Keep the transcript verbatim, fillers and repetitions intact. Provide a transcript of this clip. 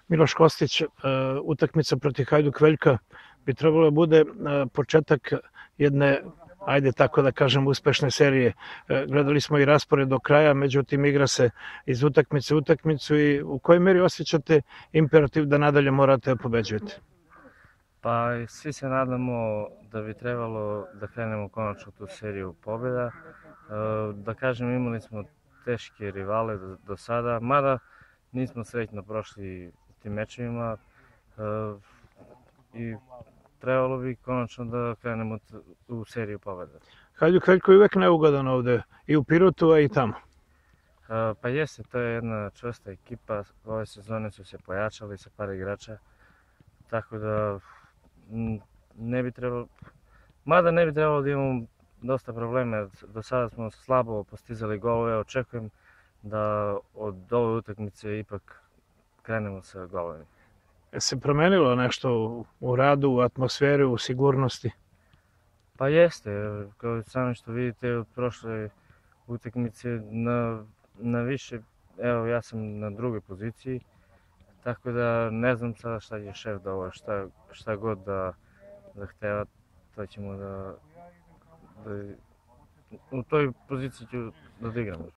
Miloš Kostić, e, utakmica protiv Hajduk Veljka bi trebalo da bude e, početak jedne, ajde tako da kažem, uspešne serije. E, Gledali smo i raspored do kraja, međutim igra se iz utakmice u utakmicu i u kojoj meri osjećate imperativ da nadalje morate da pobeđujete? Pa svi se nadamo da bi trebalo da krenemo konačno tu seriju pobjeda. E, Da kažem, imali smo teške rivale do, do sada, mada nismo srećno prošli tim mečevima e, i trebalo bi konačno da krenemo t- u seriju pobjeda. Hajduk Veljko je uvek neugodan ovde, i u Pirotu, a i tamo. E, Pa jeste, to je jedna čvrsta ekipa, ove sezone su se pojačali sa par igrača, tako da m, ne bi trebalo, mada ne bi trebalo da imamo dosta problema, do sada smo slabo postizali golove, očekujem da od ove utakmice ipak krenemo sa golovima. Je se promenilo nešto u, u radu, u atmosferi, u sigurnosti? Pa jeste, kao sami što vidite od prošle utakmice na, na više, evo ja sam na drugoj poziciji, tako da ne znam sada šta je šef dao, šta, šta god da zahteva, to ćemo da, da u toj poziciji ću da odigramo.